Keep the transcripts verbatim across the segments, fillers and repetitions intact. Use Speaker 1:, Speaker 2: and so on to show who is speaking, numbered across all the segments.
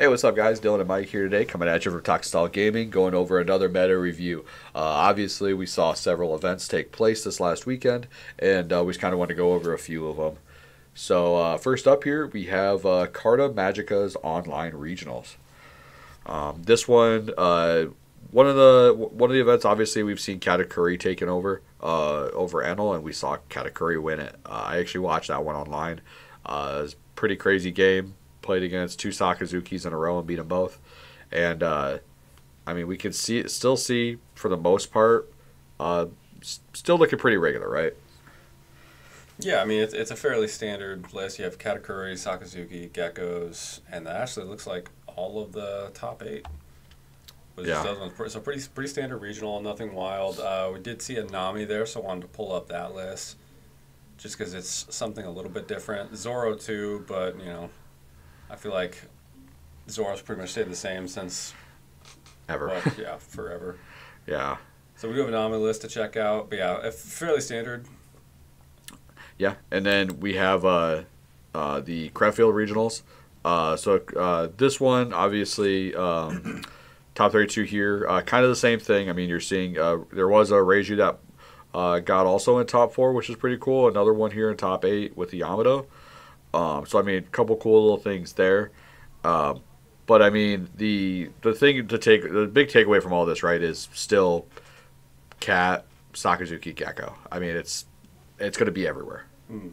Speaker 1: Hey, what's up, guys? Dylan and Mike here today, coming at you from Talk Gaming, going over another meta review. Uh, obviously, we saw several events take place this last weekend, and uh, we just kind of want to go over a few of them. So, uh, first up here, we have uh, Carta Magica's online regionals. Um, this one, uh, one of the one of the events, obviously, we've seen Katakuri taken over uh, over Enel, and we saw Katakuri win it. Uh, I actually watched that one online. Uh, it was a pretty crazy game. Played against two Sakazukis in a row and beat them both. And, uh, I mean, we can see still see, for the most part, uh, still looking pretty regular, right?
Speaker 2: Yeah, I mean, it's, it's a fairly standard list. You have Katakuri, Sakazuki, Geckos, and that actually looks like all of the top eight. Was
Speaker 1: Yeah.
Speaker 2: those ones. So pretty, pretty standard regional, nothing wild. Uh, we did see a Nami there, so I wanted to pull up that list just because it's something a little bit different. Zoro, too, but, you know, I feel like Zoro's pretty much stayed the same since
Speaker 1: Ever.
Speaker 2: Well, yeah, forever.
Speaker 1: Yeah.
Speaker 2: So we do have an anomaly list to check out, but yeah, fairly standard.
Speaker 1: Yeah, and then we have uh, uh, the Creffield regionals. Uh, so uh, this one, obviously, um, top thirty-two here, uh, kind of the same thing. I mean, you're seeing uh, there was a Reiju that uh, got also in top four, which is pretty cool. Another one here in top eight with the Yamato. Um, so I mean, a couple cool little things there, um, but I mean the the thing to take the big takeaway from all this, right, is still Cat, Sakazuki, Gecko. I mean, it's it's going to be everywhere.
Speaker 2: Mm.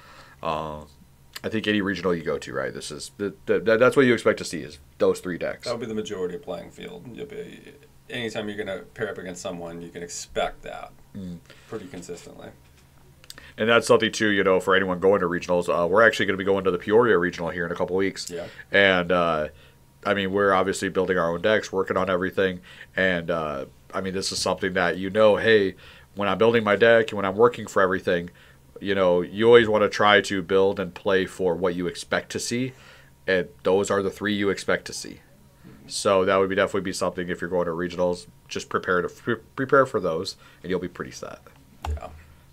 Speaker 1: Uh, I think any regional you go to, right, this is the, the, that's what you expect to see is those three decks.
Speaker 2: That would be the majority of playing field. You'll be anytime you're going to pair up against someone, you can expect that mm. pretty consistently.
Speaker 1: And that's something, too, you know, for anyone going to regionals. Uh, we're actually going to be going to the Peoria regional here in a couple weeks.
Speaker 2: Yeah.
Speaker 1: And, uh, I mean, we're obviously building our own decks, working on everything. And, uh, I mean, this is something that, you know, hey, when I'm building my deck and when I'm working for everything, you know, you always want to try to build and play for what you expect to see. And those are the three you expect to see. So that would be definitely be something if you're going to regionals. Just prepare to pre- prepare for those, and you'll be pretty set.
Speaker 2: Yeah.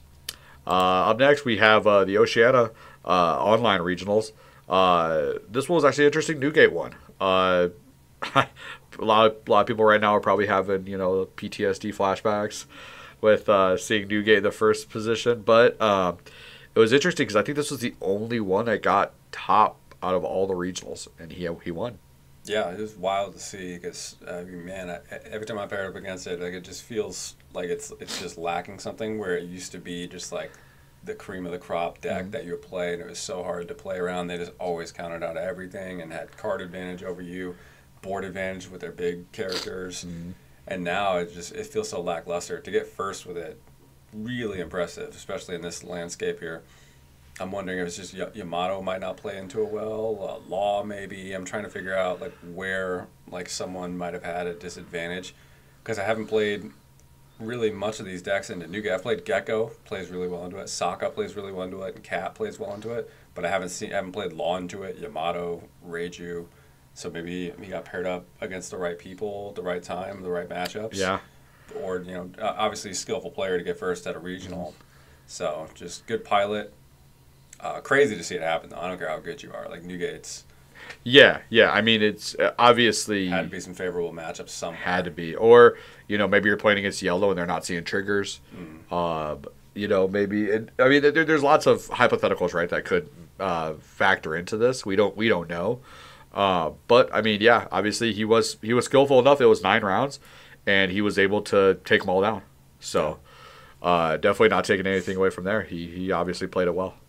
Speaker 1: Uh, up next, we have uh, the Oceania uh, online regionals. Uh, this one was actually an interesting Newgate one. Uh, a lot of a lot of people right now are probably having you know P T S D flashbacks with uh, seeing Newgate in the first position, but um, it was interesting because I think this was the only one that got top out of all the regionals, and he he won.
Speaker 2: Yeah, it was wild to see because I mean, man, I, every time I pair up against it, like it just feels like it's it's just lacking something where it used to be just like the cream of the crop deck mm-hmm. that you would play, and it was so hard to play around. They just always counted out everything and had card advantage over you, board advantage with their big characters, mm-hmm. and now it just it feels so lackluster. To get first with it, really impressive, especially in this landscape here. I'm wondering if it's just y- Yamato might not play into it well, uh, Law maybe. I'm trying to figure out like where like someone might have had a disadvantage because I haven't played really much of these decks into Newgate. I've played Gecko, plays really well into it. Sokka plays really well into it, and Cat plays well into it. But I haven't seen, I haven't played Law into it. Yamato, Reiju. So maybe he got paired up against the right people, the right time, the right matchups.
Speaker 1: Yeah.
Speaker 2: Or you know, obviously a skillful player to get first at a regional. So just good pilot. Uh, crazy to see it happen, though. I don't care how good you are. Like, Newgate's...
Speaker 1: Yeah, yeah. I mean, it's uh, obviously...
Speaker 2: Had to be some favorable matchups somewhere.
Speaker 1: Had to be. Or, you know, maybe you're playing against yellow and they're not seeing triggers. Mm. Uh, you know, maybe... It, I mean, there, there's lots of hypotheticals, right, that could uh, factor into this. We don't we don't know. Uh, but, I mean, yeah, obviously he was he was skillful enough. It was nine rounds, and he was able to take them all down. So, uh, definitely not taking anything away from there. He, he obviously played it well.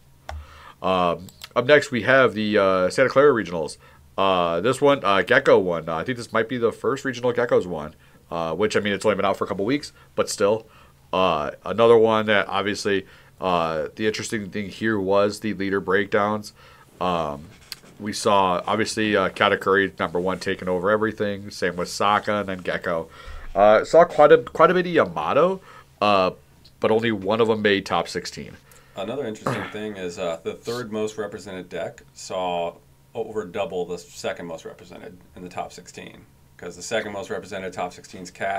Speaker 1: Um, up next, we have the uh, Santa Clara regionals. Uh, this one, uh, Gecko won. Uh, I think this might be the first regional Geckos won, uh, which, I mean, it's only been out for a couple weeks, but still. Uh, another one that, obviously, uh, the interesting thing here was the leader breakdowns. Um, we saw, obviously, uh, Katakuri, number one, taking over everything. Same with Sokka and then Gecko. Uh, saw quite a, quite a bit of Yamato, uh, but only one of them made top sixteen.
Speaker 2: Another interesting thing is uh, the third most represented deck saw over double the second most represented in the top sixteen. Because the second most represented top sixteen is Cat,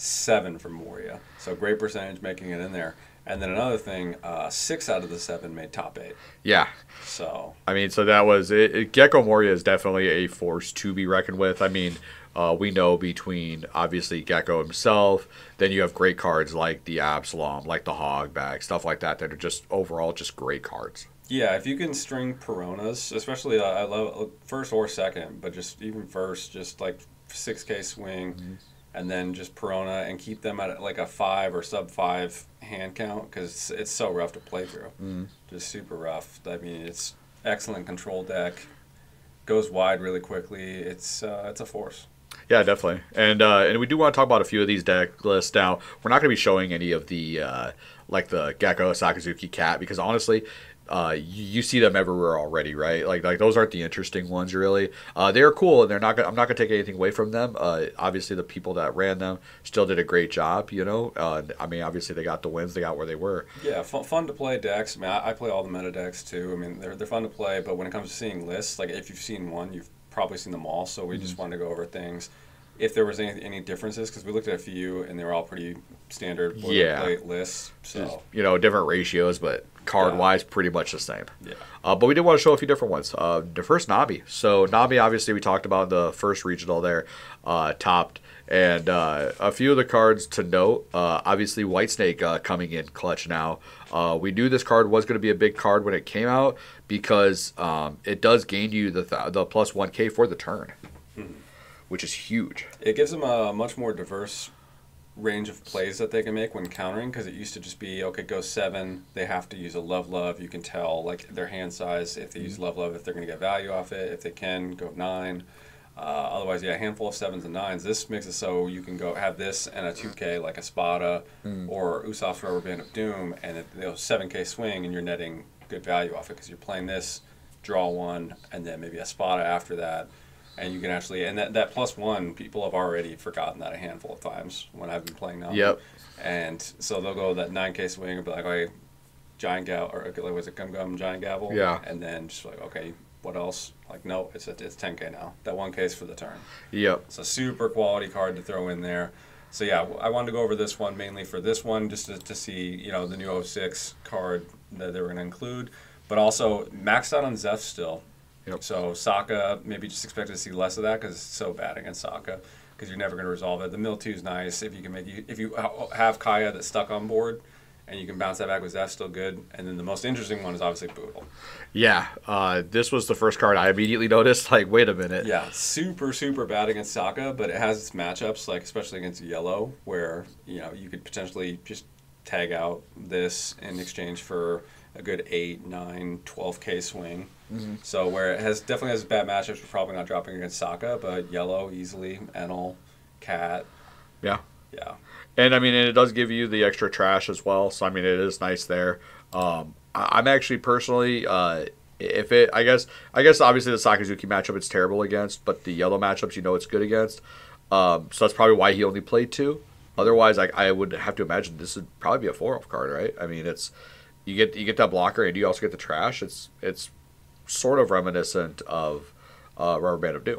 Speaker 2: seven for Moria. So great percentage making it in there. And then another thing, uh, six out of the seven made top eight.
Speaker 1: Yeah.
Speaker 2: So
Speaker 1: I mean, so that was it. it Gecko Moria is definitely a force to be reckoned with. I mean, uh, we know between obviously Gecko himself, then you have great cards like the Absalom, like the Hogbag, stuff like that that are just overall just great cards.
Speaker 2: yeah, if you can string Peronas, especially uh, I love first or second, but just even first, just like six K swing. Mm-hmm. And then just Perona and keep them at like a five or sub five hand count because it's, it's so rough to play through. Mm. Just super rough. I mean, it's excellent control deck. Goes wide really quickly. It's uh, it's a force.
Speaker 1: Yeah, definitely. And uh, and we do want to talk about a few of these deck lists. Now, we're not going to be showing any of the uh, like the Gecko, Sakazuki, Cat because honestly, Uh, you, you see them everywhere already, right? Like, like those aren't the interesting ones, really. Uh, they are cool, and they're not. Gonna, I'm not gonna take anything away from them. Uh, obviously, the people that ran them still did a great job. You know, uh, I mean, obviously they got the wins. They got where they were.
Speaker 2: Yeah, fun, fun to play decks. I mean, I, I play all the meta decks too. I mean, they're they're fun to play. But when it comes to seeing lists, like if you've seen one, you've probably seen them all. So we mm-hmm. just wanted to go over things. If there was any any differences, because we looked at a few and they were all pretty standard boilerplate
Speaker 1: yeah.
Speaker 2: lists. So
Speaker 1: just, you know, different ratios, but card wise, yeah. pretty much the same.
Speaker 2: Yeah.
Speaker 1: Uh, but we did want to show a few different ones. Uh, the first Nabi. So Nabi, obviously, we talked about the first regional there, uh, topped, and uh, a few of the cards to note. Uh, obviously, Whitesnake uh, coming in clutch now. Uh, we knew this card was going to be a big card when it came out because um, it does gain you the th- the plus one K for the turn. Mm-hmm. Which is huge.
Speaker 2: It gives them a much more diverse range of plays that they can make when countering because it used to just be, okay, go seven, they have to use a Love Love. You can tell like their hand size if they use Love Love, if they're going to get value off it. If they can, go nine. Uh, otherwise, yeah, a handful of sevens and nines. This makes it so you can go have this and a two K like a Spada mm. or Usopp's Rubber Band of Doom and it, you know, seven K swing and you're netting good value off it because you're playing this, draw one, and then maybe a Spada after that. And you can actually, and that, that plus one, people have already forgotten that a handful of times when I've been playing now.
Speaker 1: Yep.
Speaker 2: And so they'll go that nine K swing and be like, okay, Giant Gavel, or like, was it Gum Gum Giant Gavel?
Speaker 1: Yeah.
Speaker 2: And then just like, okay, what else? Like, no, it's it's ten K now. That one K's for the turn.
Speaker 1: Yep.
Speaker 2: It's a super quality card to throw in there. So yeah, I wanted to go over this one mainly for this one, just to, to see, you know, the new oh six card that they were going to include. But also, maxed out on Zeph still.
Speaker 1: Yep.
Speaker 2: So Sokka, maybe just expected to see less of that because it's so bad against Sokka because you're never going to resolve it. The Mill two is nice if you can make if you have Kaya that's stuck on board and you can bounce that back with Zeph, still good. And then the most interesting one is obviously Boodle.
Speaker 1: Yeah, uh, this was the first card I immediately noticed. Like, wait a minute.
Speaker 2: Yeah, super super bad against Sokka, but it has its matchups like especially against Yellow where you know you could potentially just tag out this in exchange for a good eight, nine, twelve K swing. Mm-hmm. So where it has definitely has bad matchups, we're probably not dropping against Sokka, but Yellow easily, Enel, Cat.
Speaker 1: Yeah.
Speaker 2: Yeah.
Speaker 1: And I mean, and it does give you the extra trash as well. So I mean, it is nice there. Um, I, I'm actually personally, uh, if it, I guess, I guess obviously the Sakazuki matchup it's terrible against, but the Yellow matchups you know it's good against. Um, so that's probably why he only played two. Otherwise, I, I would have to imagine this would probably be a four off card, right? I mean, it's you get you get that blocker and you also get the trash. It's it's sort of reminiscent of uh, Rubber Band of Doom.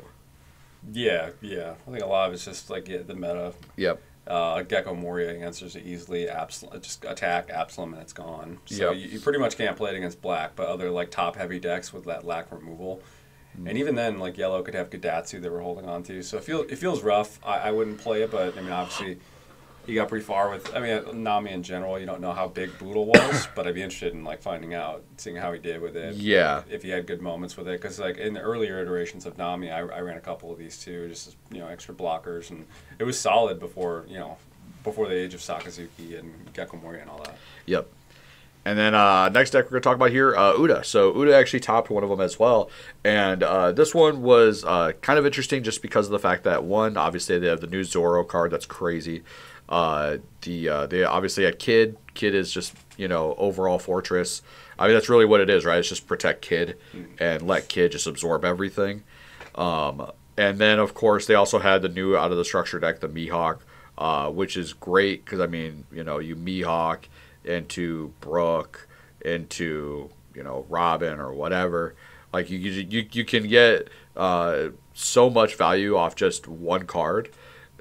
Speaker 2: Yeah, yeah. I think a lot of it's just like yeah, the meta.
Speaker 1: Yep.
Speaker 2: Uh, Gecko Moria answers it easily. Absalom, just attack Absalom and it's gone. So yep. you, you pretty much can't play it against black, but other like top heavy decks with that lack removal. Mm. And even then, like Yellow could have Gadatsu that we're holding on to. So it, feel, it feels rough. I, I wouldn't play it, but I mean, obviously. He got pretty far with, I mean, Nami in general, you don't know how big Boodle was, but I'd be interested in, like, finding out, seeing how he did with it.
Speaker 1: Yeah.
Speaker 2: If he had good moments with it. Because, like, in the earlier iterations of Nami, I, I ran a couple of these, too, just, as, you know, extra blockers. And it was solid before, you know, before the age of Sakazuki and Gecko Moria and all that.
Speaker 1: Yep. And then uh, next deck we're going to talk about here, uh, Uda. So Uda actually topped one of them as well. And uh, this one was uh, kind of interesting just because of the fact that, one, obviously they have the new Zoro card that's crazy. Uh, the uh, they obviously had Kid. Kid is just, you know, overall fortress. I mean, that's really what it is, right? It's just protect Kid and let Kid just absorb everything. Um, and then, of course, they also had the new out of the structure deck, the Mihawk, uh, which is great because, I mean, you know, you Mihawk into Brooke, into, you know, Robin or whatever. Like, you you, you can get uh, so much value off just one card.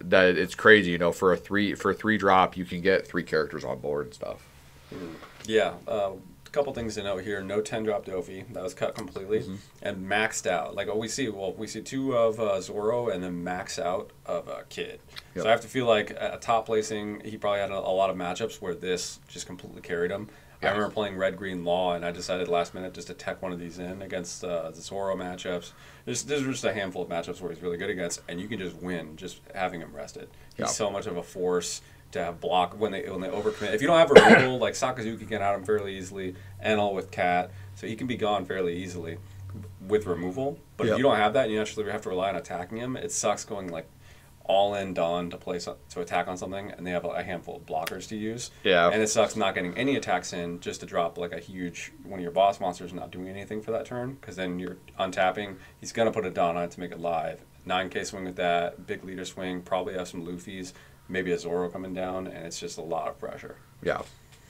Speaker 1: that it's crazy. You know, for a three for a three drop, you can get three characters on board and stuff.
Speaker 2: Mm. Yeah. Uh, a couple things to note here. No ten drop Dofi. That was cut completely. Mm-hmm. And maxed out. Like what we see, well, we see two of uh, Zoro and then max out of uh, Kid. Yep. So I have to feel like a top placing, he probably had a, a lot of matchups where this just completely carried him. Yeah. I remember playing Red Green Law, and I decided last minute just to tech one of these in against uh, the Zoro matchups. There's, there's just a handful of matchups where he's really good against, and you can just win just having him rested. He's yeah. so much of a force to have block when they when they overcommit. If you don't have a removal, like Sakazuki can out him fairly easily, Enel with Cat, so he can be gone fairly easily with removal. But yep. if you don't have that, and you actually have to rely on attacking him, it sucks going like all in Dawn to play so, to attack on something, and they have a handful of blockers to use.
Speaker 1: Yeah.
Speaker 2: And it sucks not getting any attacks in just to drop like a huge one of your boss monsters not doing anything for that turn, because then you're untapping. He's gonna put a Dawn on it to make it live. nine K swing with that, big leader swing, probably have some Luffy's, maybe a Zoro coming down, and it's just a lot of pressure.
Speaker 1: Yeah.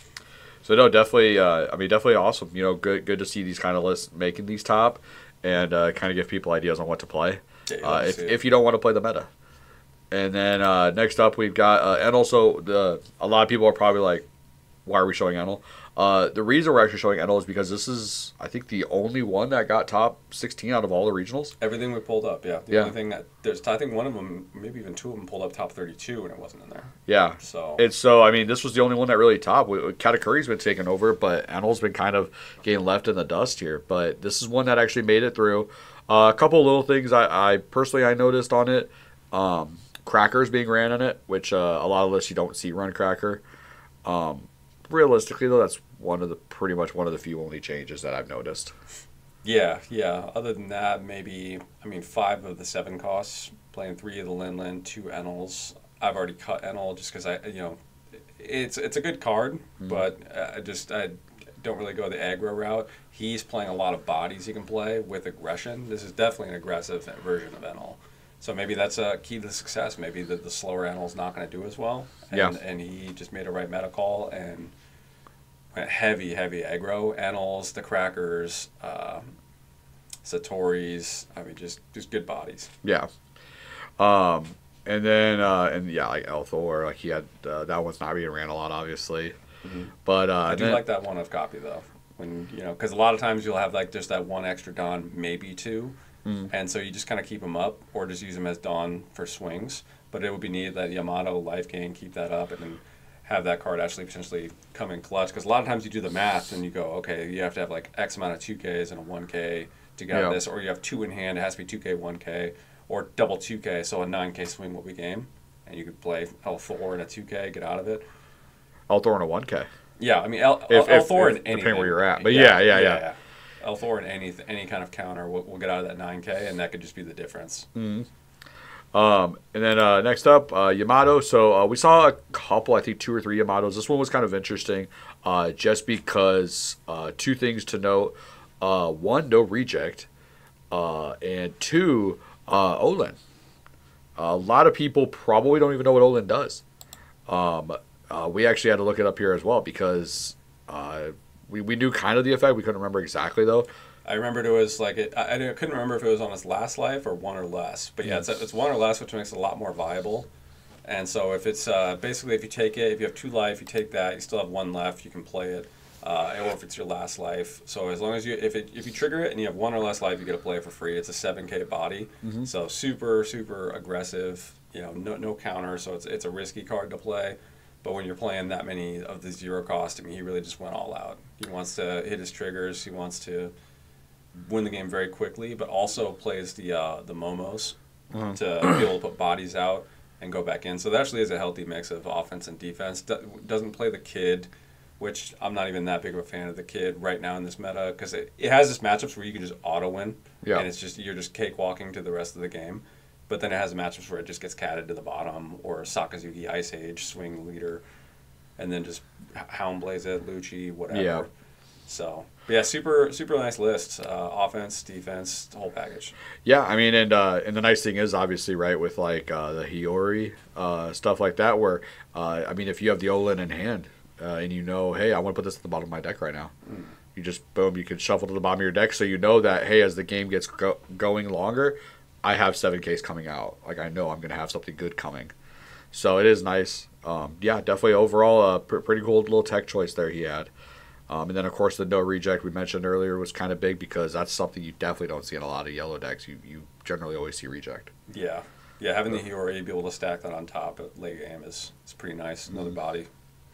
Speaker 1: So no, definitely. Uh, I mean, definitely awesome. You know, good good to see these kind of lists making these top, and uh, kind of give people ideas on what to play. Yeah, uh, if if you don't want to play the meta. And then uh, next up we've got, uh, and also the a lot of people are probably like, why are we showing Enel? Uh, the reason we're actually showing Enel is because this is, I think, the only one that got top sixteen out of all the regionals.
Speaker 2: Everything we pulled up, yeah. The
Speaker 1: yeah.
Speaker 2: only thing that, there's, I think one of them, maybe even two of them pulled up top thirty-two and it wasn't in there.
Speaker 1: Yeah.
Speaker 2: So,
Speaker 1: it's so, I mean, this was the only one that really topped. Katakuri's been taken over, but Enel's been kind of getting left in the dust here. But this is one that actually made it through. Uh, a couple of little things I, I personally I noticed on it. Um, Crackers being ran on it, which uh, a lot of lists you don't see run Cracker. Um, realistically, though, that's one of the pretty much one of the few only changes that I've noticed.
Speaker 2: Yeah, yeah. Other than that, maybe, I mean, five of the seven costs, playing three of the Lin Lin, two Enels. I've already cut Enel just because I, you know, it's it's a good card, mm-hmm. but I just, I don't really go the aggro route. He's playing a lot of bodies he can play with aggression. This is definitely an aggressive version of Enel. So maybe that's a key to success. Maybe the, the slower Enel's not going to do as well. And,
Speaker 1: yeah.
Speaker 2: and he just made a right meta call and went heavy, heavy aggro. Enels, the Crackers, uh, Satori's. I mean, just, just good bodies.
Speaker 1: Yeah. Um, and then, uh, and yeah, like Elthor, like he had, uh, that one's not being ran a lot, obviously. Mm-hmm. But uh,
Speaker 2: I do
Speaker 1: then,
Speaker 2: like that one of copy, though. When, you know, because a lot of times you'll have like just that one extra Dawn, maybe two. Mm. And so you just kind of keep them up or just use them as Dawn for swings. But it would be neat that Yamato life gain, keep that up, and then have that card actually potentially come in clutch. Because a lot of times you do the math and you go, okay, you have to have like X amount of two Ks and a one K to get out of this. Or you have two in hand, it has to be two K, one K, or double two K, so a nine K swing will be game. And you could play L four and a two K, get out of it.
Speaker 1: Elthor and a one K.
Speaker 2: Yeah, I mean, L-
Speaker 1: if,
Speaker 2: L four
Speaker 1: if,
Speaker 2: and anything.
Speaker 1: Depending where you're at. But yeah, yeah, yeah. yeah.
Speaker 2: yeah. L four and any any kind of counter will will get out of that nine K, and that could just be the difference.
Speaker 1: Mm-hmm. Um, and then uh, next up, uh, Yamato. So uh, we saw a couple, I think two or three Yamatos. This one was kind of interesting, uh, just because uh, two things to note: uh, one, no reject, uh, and two, uh, Olin. A lot of people probably don't even know what Olin does. Um, uh, we actually had to look it up here as well because. Uh, We, we knew kind of the effect. We couldn't remember exactly, though.
Speaker 2: I remembered it was like, it, I, I couldn't remember if it was on his last life or one or less. But yeah, it's, it's one or less, which makes it a lot more viable. And so if it's, uh, basically if you take it, if you have two life, you take that, you still have one left, you can play it. Uh, or if it's your last life. So as long as you, if it, if you trigger it and you have one or less life, you get to play it for free. It's a seven K body. Mm-hmm. So super, super aggressive, you know, no, no counter. So it's, it's a risky card to play. But when you're playing that many of the zero cost, I mean, he really just went all out. He wants to hit his triggers. He wants to win the game very quickly, but also plays the uh, the Momos mm-hmm. to be able to put bodies out and go back in. So that actually is a healthy mix of offense and defense. Do- doesn't play the Kid, which I'm not even that big of a fan of the Kid right now in this meta because it, it has this matchups where you can just auto win,
Speaker 1: yeah.
Speaker 2: and it's just you're just cakewalking to the rest of the game. But then it has matchups where it just gets catted to the bottom, or Sakazuki Ice Age, swing leader, and then just Hound Blaze it, Lucci, whatever.
Speaker 1: Yeah.
Speaker 2: So, but yeah, super super nice list. Uh, offense, defense, the whole package.
Speaker 1: Yeah, I mean, and uh, and the nice thing is, obviously, right, with like uh, the Hiyori, uh, stuff like that, where, uh, I mean, if you have the Olin in hand, uh, and you know, hey, I want to put this at the bottom of my deck right now. Mm. You just, boom, you can shuffle to the bottom of your deck, so you know that, hey, as the game gets go- going longer, I have seven Ks coming out. Like, I know I'm going to have something good coming. So it is nice. Um, yeah, definitely overall a pr- pretty cool little tech choice there he had. Um, and then of course the no reject we mentioned earlier was kind of big because that's something you definitely don't see in a lot of yellow decks. You you generally always see reject.
Speaker 2: Yeah, yeah. Having the Hiyori be able to stack that on top at late game is is pretty nice. Another
Speaker 1: Mm-hmm.
Speaker 2: body.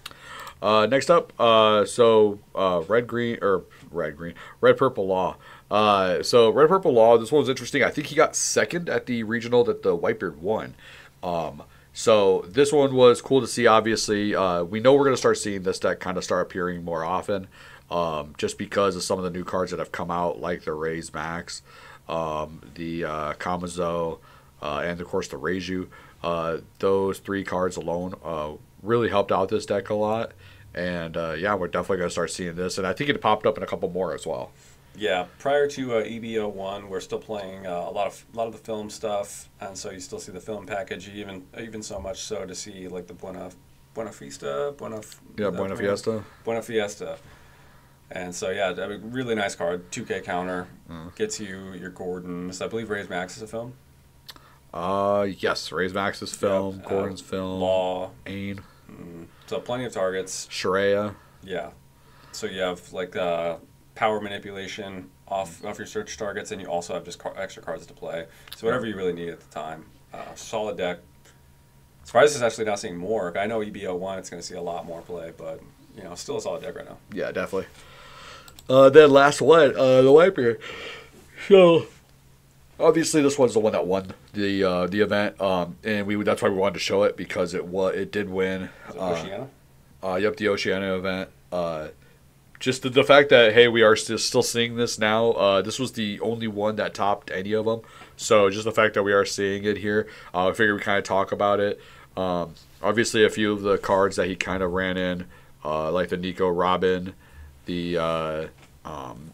Speaker 1: Uh, next up, uh, so uh, red green or red green red purple law. Uh, so red purple law. This one was interesting. I think he got second at the regional that the Whitebeard won. Um, so this one was cool to see. Obviously, uh, we know we're going to start seeing this deck kind of start appearing more often, um, just because of some of the new cards that have come out, like the Raise Max, um, the uh, Kamazo, uh, and of course the Reiju. Uh, those three cards alone uh, really helped out this deck a lot. And uh, yeah, we're definitely going to start seeing this. And I think it popped up in a couple more as well.
Speaker 2: Yeah, prior to uh, E B zero one, we're still playing uh, a lot of a lot of the film stuff, and so you still see the film package. Even even so much so to see like the Buena Buena Fiesta, Buena
Speaker 1: Yeah, Buena Fiesta.
Speaker 2: Buena Fiesta. And so yeah, I mean, really nice card. two K counter
Speaker 1: Mm.
Speaker 2: gets you your Gordons. I believe Raise Max is a film.
Speaker 1: Uh, yes, Raise Max's film,
Speaker 2: Yep, uh,
Speaker 1: Gordon's film,
Speaker 2: Law.
Speaker 1: Ain,
Speaker 2: Mm. So plenty of targets.
Speaker 1: Shreya.
Speaker 2: Yeah. So you have like uh, power manipulation off off your search targets, and you also have just car- extra cards to play. So whatever you really need at the time. Uh, solid deck. Surprised it's actually not seeing more. I know E B zero one, it's going to see a lot more play, but you know, still a solid deck right now.
Speaker 1: Yeah, definitely. Uh, then last one, uh, the Whitebeard. So obviously this one's the one that won the uh, the event, um, and we that's why we wanted to show it because it was it did win.
Speaker 2: Is it
Speaker 1: Uh,
Speaker 2: Oceana?
Speaker 1: uh, yep, the Oceania event. Uh, just the, the fact that hey, we are still still seeing this now. Uh, this was the only one that topped any of them. So just the fact that we are seeing it here, uh, I figured we kind of talk about it. Um, obviously, a few of the cards that he kind of ran in, uh, like the Nico Robin, the uh, um,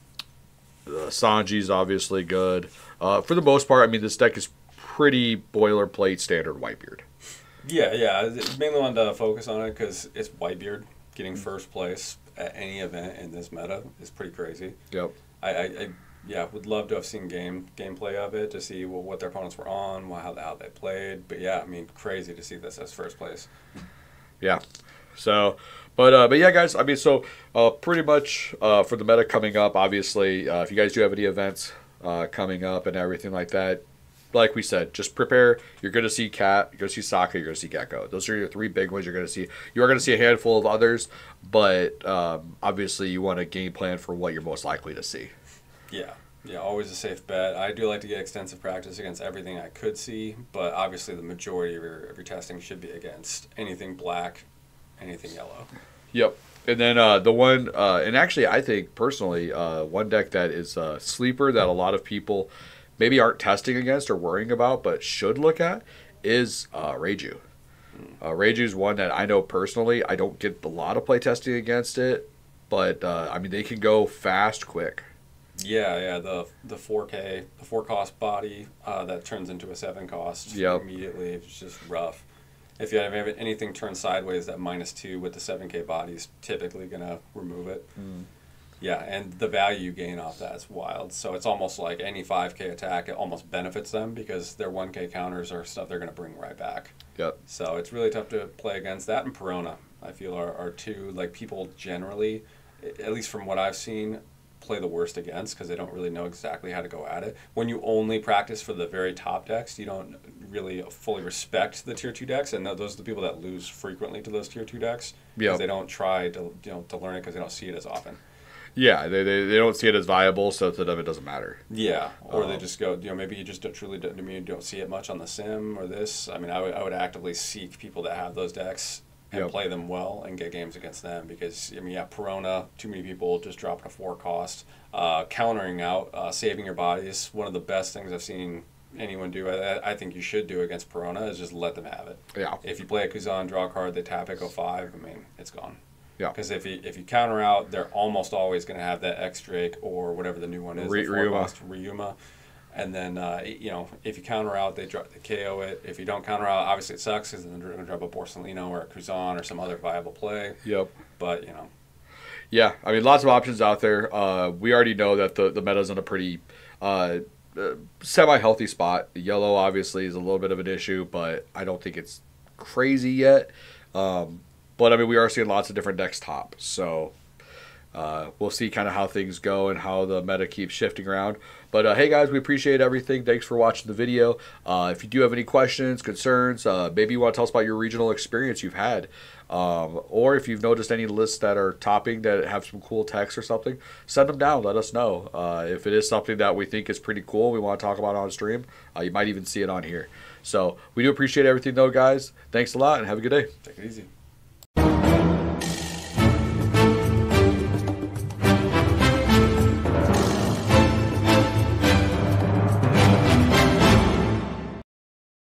Speaker 1: the Sanji's obviously good. Uh, for the most part, I mean, this deck is pretty boilerplate standard Whitebeard.
Speaker 2: Yeah, yeah. I mainly wanted to focus on it because it's Whitebeard getting first place at any event in this meta is pretty crazy.
Speaker 1: Yep.
Speaker 2: I, I, I yeah, would love to have seen game gameplay of it to see what, what their opponents were on, how, how they played. But yeah, I mean, crazy to see this as first place.
Speaker 1: Yeah. So, but uh, but yeah, guys. I mean, so uh, pretty much uh, for the meta coming up, obviously, uh, if you guys do have any events uh, coming up and everything like that, like we said, just prepare. You're going to see Cat, you're going to see Sokka, you're going to see Gecko. Those are your three big ones you're going to see. You are going to see a handful of others, but um, obviously you want a game plan for what you're most likely to see.
Speaker 2: Yeah, yeah, always a safe bet. I do like to get extensive practice against everything I could see, but obviously the majority of your, of your testing should be against anything black, anything yellow.
Speaker 1: Yep. And then uh, the one, uh, and actually I think personally, uh, one deck that is a sleeper that a lot of people maybe aren't testing against or worrying about, but should look at, is uh, Reiju. Uh, Reiju is one that I know personally. I don't get a lot of play testing against it, but uh, I mean they can go fast, quick.
Speaker 2: Yeah, yeah, the the four K, the four cost body uh, that turns into a seven cost
Speaker 1: Yep.
Speaker 2: immediately. It's just rough. If you have anything turned sideways, that minus two with the seven K body is typically gonna remove it.
Speaker 1: Mm.
Speaker 2: Yeah, and the value you gain off that is wild. So it's almost like any five K attack, it almost benefits them because their one K counters are stuff they're gonna bring right back.
Speaker 1: Yep.
Speaker 2: So it's really tough to play against that. And Perona, I feel, are, are two, like, people generally, at least from what I've seen, play the worst against because they don't really know exactly how to go at it. When you only practice for the very top decks, you don't really fully respect the tier two decks, and those are the people that lose frequently to those tier two decks because
Speaker 1: Yep.
Speaker 2: they don't try to you know to learn it because they don't see it as often.
Speaker 1: Yeah, they, they they don't see it as viable, so to them it doesn't matter.
Speaker 2: Yeah, or they
Speaker 1: Um,
Speaker 2: just go, you know, maybe you just don't truly don't, I mean, you don't see it much on the sim or this. I mean, I would, I would actively seek people that have those decks and
Speaker 1: Yep.
Speaker 2: play them well and get games against them because, I mean, yeah, Perona, too many people just dropping a four cost. Uh, countering out, uh, saving your bodies, one of the best things I've seen anyone do. I, I think you should do against Perona is just let them have it.
Speaker 1: Yeah.
Speaker 2: If you play a Kuzan, draw a card, they tap it, go five, I mean, it's gone.
Speaker 1: Yeah.
Speaker 2: Because if you, if you counter out, they're almost always going to have that X Drake or whatever the new one is,
Speaker 1: Ry-
Speaker 2: the four
Speaker 1: Ryuma.
Speaker 2: cost Ryuma. And then, uh, you know, if you counter out, they, drop, they K O it. If you don't counter out, obviously it sucks because then they're going to drop a Borsalino or a Kuzan or some other viable play.
Speaker 1: Yep.
Speaker 2: But, you know.
Speaker 1: Yeah, I mean, lots of options out there. Uh, we already know that the, the meta's in a pretty uh, uh, semi-healthy spot. The yellow, obviously, is a little bit of an issue, but I don't think it's crazy yet. Um, but, I mean, we are seeing lots of different decks top. So, uh, we'll see kind of how things go and how the meta keeps shifting around. But, uh, hey, guys, we appreciate everything. Thanks for watching the video. Uh, if you do have any questions, concerns, uh, maybe you want to tell us about your regional experience you've had. Um, or if you've noticed any lists that are topping that have some cool text or something, send them down. Let us know. Uh, if it is something that we think is pretty cool, we want to talk about on stream, uh, you might even see it on here. So we do appreciate everything, though, guys. Thanks a lot, and have a good day.
Speaker 2: Take it easy.